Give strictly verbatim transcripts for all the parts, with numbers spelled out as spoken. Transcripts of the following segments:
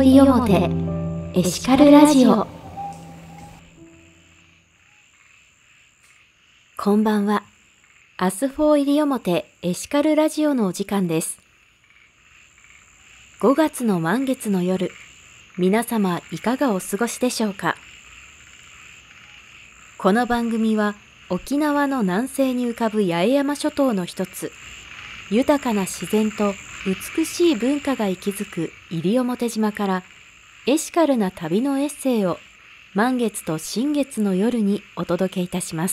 西表エシカルラジオ。こんばんは。アスフォー西表エシカルラジオのお時間です。ごがつの満月の夜、皆様いかがお過ごしでしょうか。この番組は沖縄の南西に浮かぶ八重山諸島の一つ、豊かな自然と美しい文化が息づく西表島からエシカルな旅のエッセイを満月と新月の夜にお届けいたします。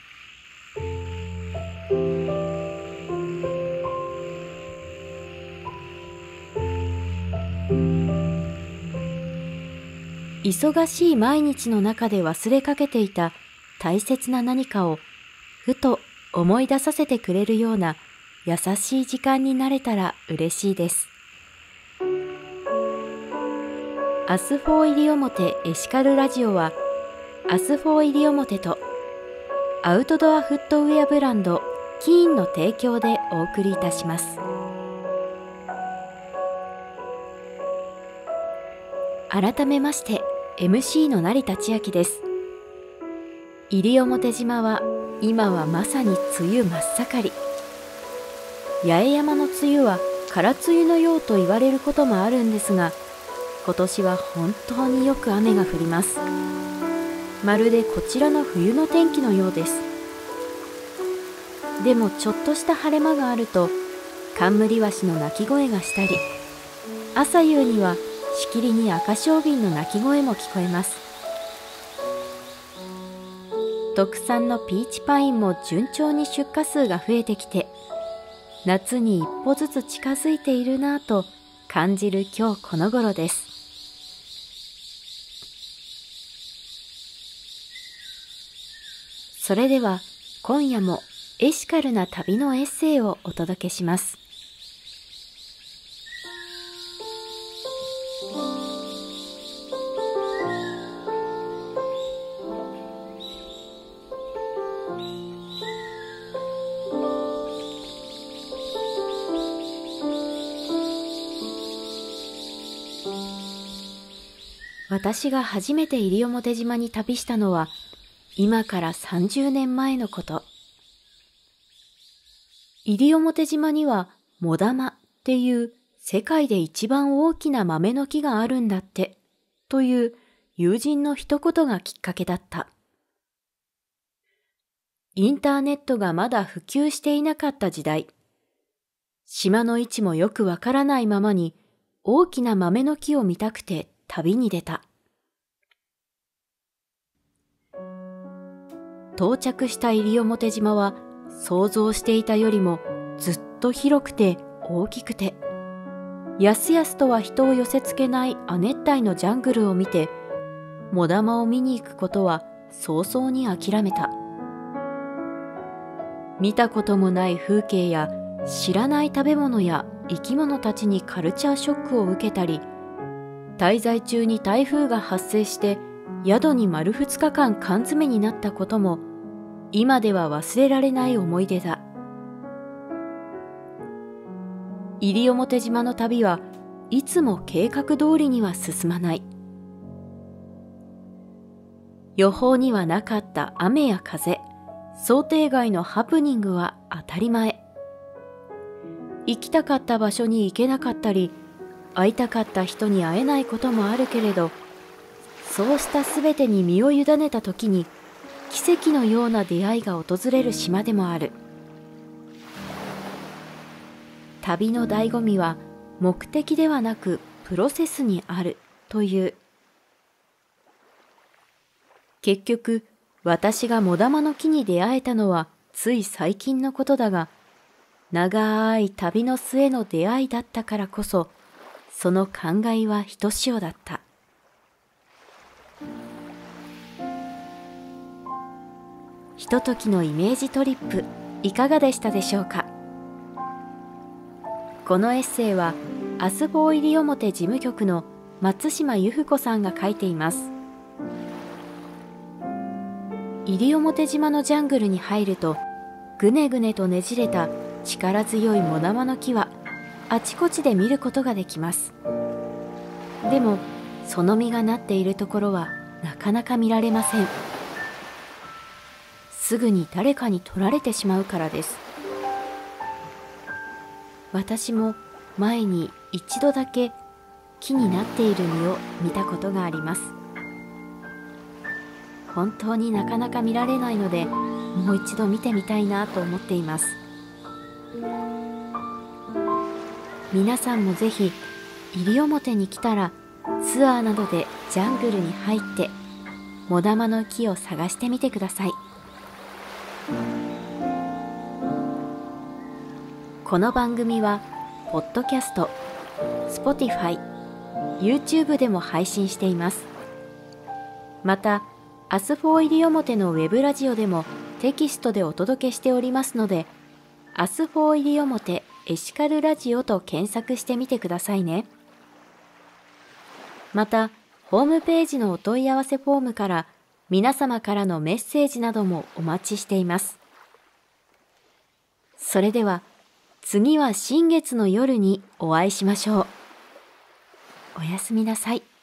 忙しい毎日の中で忘れかけていた大切な何かをふと思い出させてくれるような優しい時間になれたら嬉しいです。アスフォー西表エシカルラジオはアスフォー西表とアウトドアフットウェアブランドキーンの提供でお送りいたします。改めまして エムシー の成田千秋です。西表島は今はまさに梅雨真っ盛り。八重山の梅雨は空梅雨のようと言われることもあるんですが、今年は本当によく雨が降ります。まるでこちらの冬の天気のようです。でもちょっとした晴れ間があるとカンムリワシの鳴き声がしたり、朝夕にはしきりにアカショウビンの鳴き声も聞こえます。特産のピーチパインも順調に出荷数が増えてきて、夏に一歩ずつ近づいているなぁと感じる今日この頃です。それでは今夜もエシカルな旅のエッセイをお届けします。私が初めて西表島に旅したのは今からさんじゅうねんまえのこと。西表島にはモダマっていう世界で一番大きな豆の木があるんだってという友人の一言がきっかけだった。インターネットがまだ普及していなかった時代、島の位置もよくわからないままに大きな豆の木を見たくて旅に出た。到着した西表島は想像していたよりもずっと広くて大きくて、やすやすとは人を寄せつけない亜熱帯のジャングルを見て、モダマを見に行くことは早々に諦めた。見たこともない風景や知らない食べ物や生き物たちにカルチャーショックを受けたり、滞在中に台風が発生して宿に丸二日間缶詰になったことも今では忘れられない思い出だ。西表島の旅はいつも計画通りには進まない。予報にはなかった雨や風、想定外のハプニングは当たり前。行きたかった場所に行けなかったり、会いたかった人に会えないこともあるけれど、そうしたすべてに身を委ねたときに奇跡のような出会いが訪れる島でもある。旅の醍醐味は目的ではなくプロセスにあるという。結局私がモダマの木に出会えたのはつい最近のことだが、長い旅の末の出会いだったからこそその感慨はひとしおだった。ひとときのイメージトリップいかがでしたでしょうか。このエッセイはアスフォー西表事務局の松島由布子さんが書いています。西表島のジャングルに入るとぐねぐねとねじれた力強いモダマの木はあちこちで見ることができます。 でもその実がなっているところはなかなか見られません。すぐに誰かに取られてしまうからです。私も前に一度だけ木になっている実を見たことがあります。本当になかなか見られないので、もう一度見てみたいなと思っています。皆さんもぜひ西表に来たらツアーなどでジャングルに入ってモダマの木を探してみてください。この番組はポッドキャスト、Spotify、YouTube でも配信しています。またアスフォー西表のウェブラジオでもテキストでお届けしておりますので、アスフォー西表エシカルラジオと検索してみてくださいね。またホームページのお問い合わせフォームから皆様からのメッセージなどもお待ちしています。それでは次は新月の夜にお会いしましょう。おやすみなさい。